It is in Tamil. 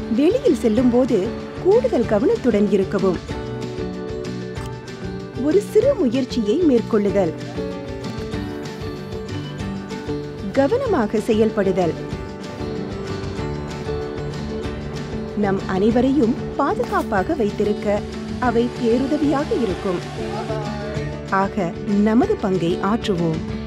வெளியில் செல்லும் போது கூடுதல் கவனத்துடன் இருக்கவும். ஒரு சிறு முயற்சியை மேற்கொள்ளுதல். கவனமாக செயல்படுதல். நம் அனைவரையும் பாதுகாப்பாக வைத்திருக்க அவை பேருதவியாக இருக்கும். ஆக நமது பங்கை ஆற்றுவோம்.